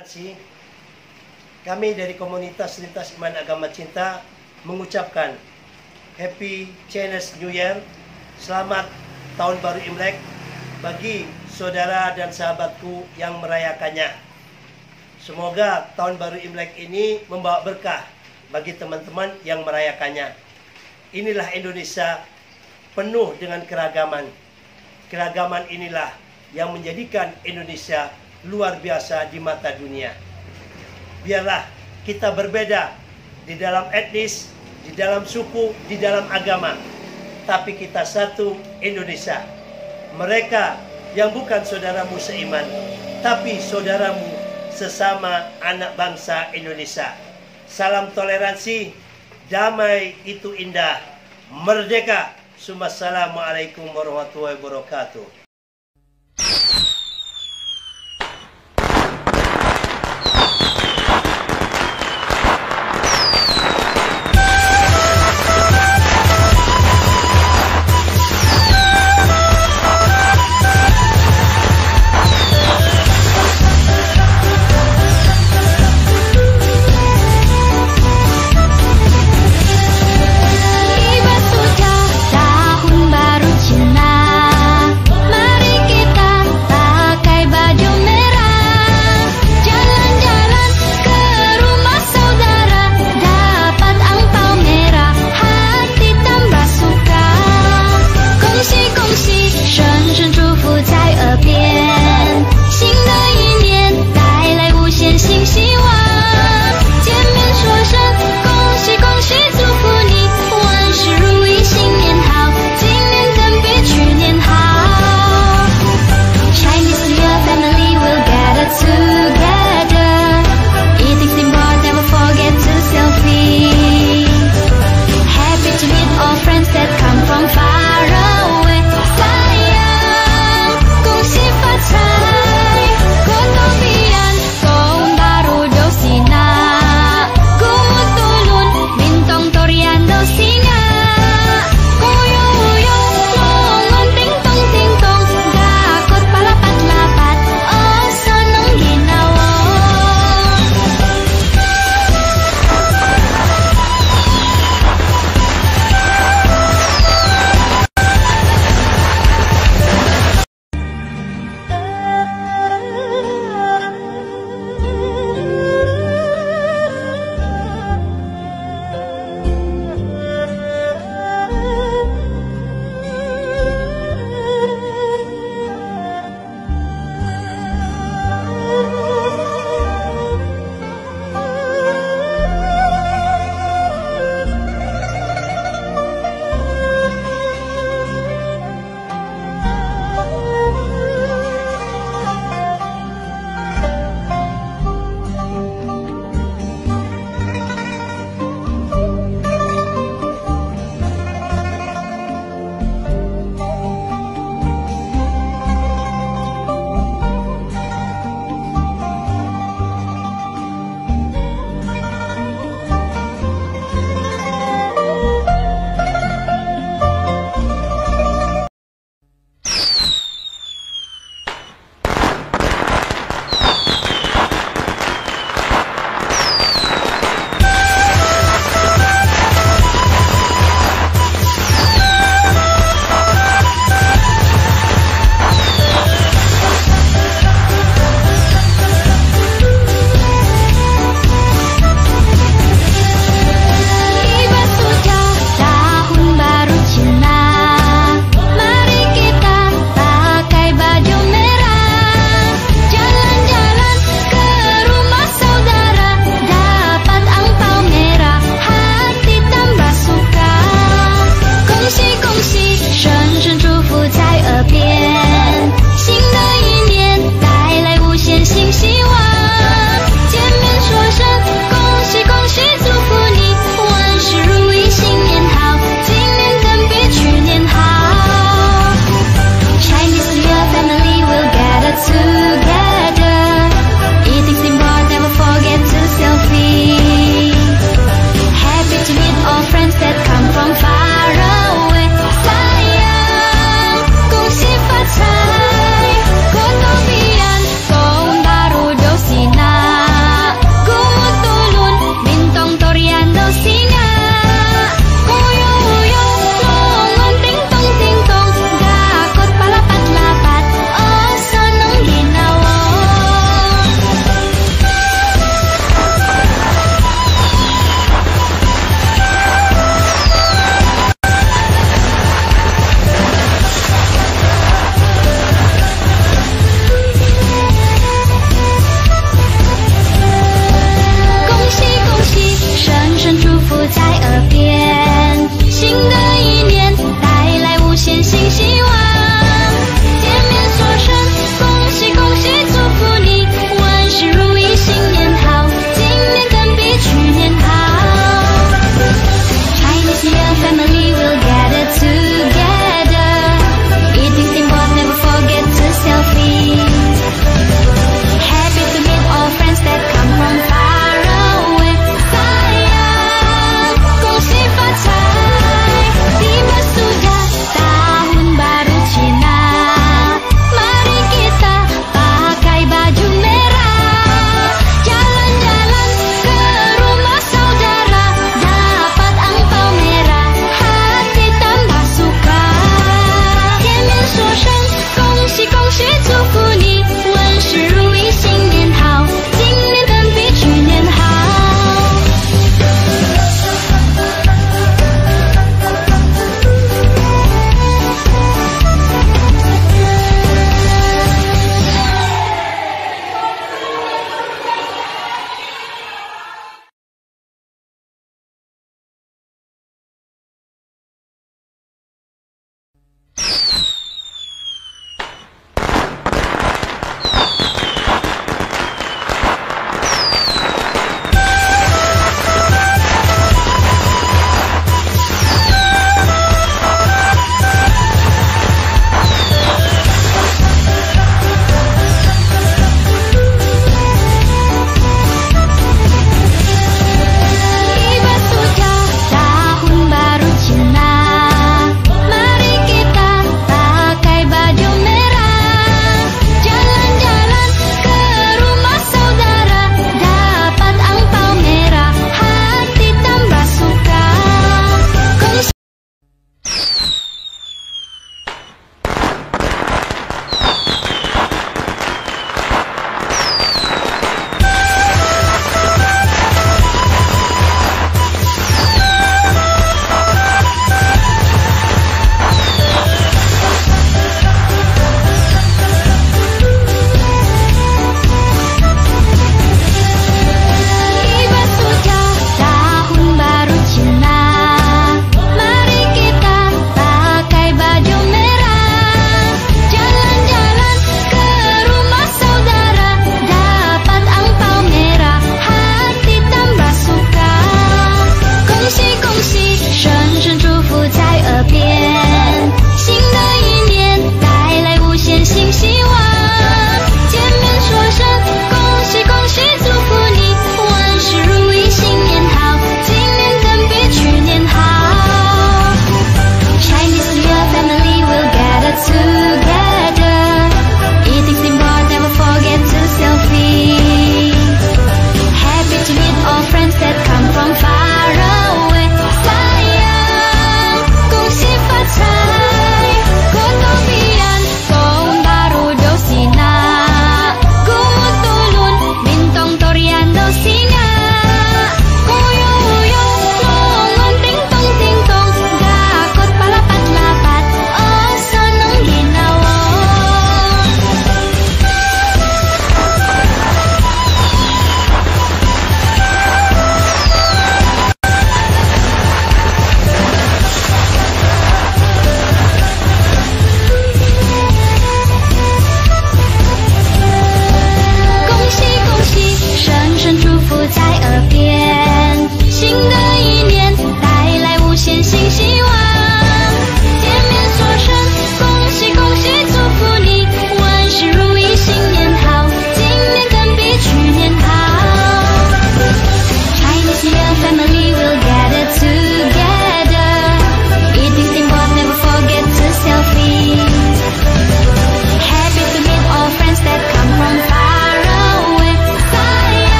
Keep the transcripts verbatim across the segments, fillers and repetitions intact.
Toleransi, kami dari komunitas lintas iman agama cinta mengucapkan Happy Chinese New Year, selamat tahun baru Imlek bagi saudara dan sahabatku yang merayakannya. Semoga tahun baru Imlek ini membawa berkah bagi teman-teman yang merayakannya. Inilah Indonesia penuh dengan keragaman. Keragaman inilah yang menjadikan Indonesia luar biasa di mata dunia. Biarlah kita berbeda di dalam etnis, di dalam suku, di dalam agama, tapi kita satu Indonesia. Mereka yang bukan saudaramu seiman, tapi saudaramu sesama anak bangsa Indonesia. Salam toleransi, damai itu indah, merdeka. Assalamualaikum warahmatullahi wabarakatuh. Tiba sudah tahun baru Cina.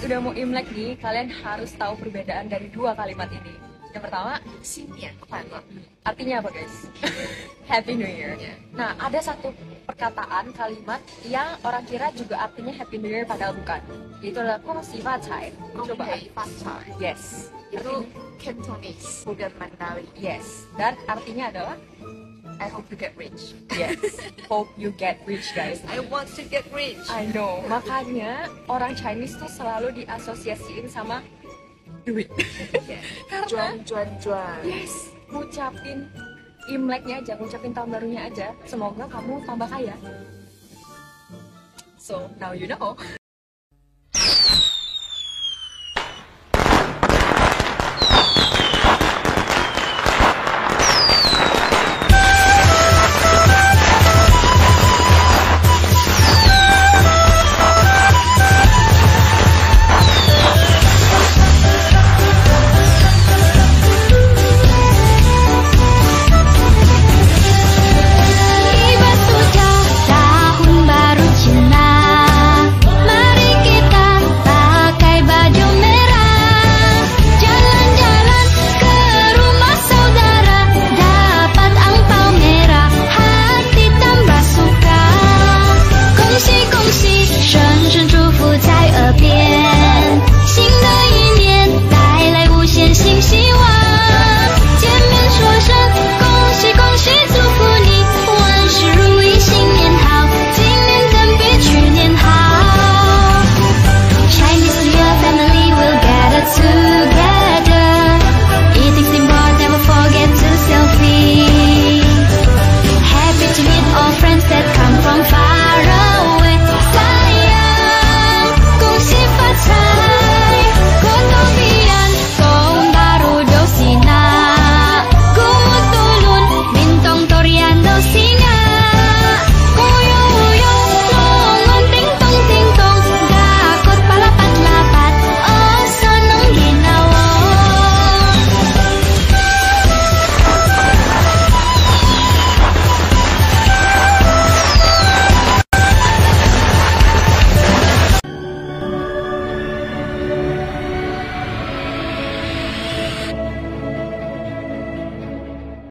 udah mau Imlek nih, kalian harus tahu perbedaan dari dua kalimat ini. Yang pertama, 新年快乐。 artinya apa guys? Happy New Year. Yeah. Nah, ada satu perkataan kalimat yang orang kira juga artinya Happy New Year padahal bukan. Itu adalah 恭喜发财. Coba. 恭喜发财 Yes. itu Artinya- Cantonese, bukan Mandarin. yes. Dan artinya adalah I hope you get rich. yes. Hope you get rich guys. I want to get rich. I know. Makanya orang Chinese tuh selalu diasosiasiin sama duit. Yeah. Karena Juan juan juan. yes, ngucapin Imleknya aja, ngucapin tahun barunya aja, semoga kamu tambah kaya. So now you know.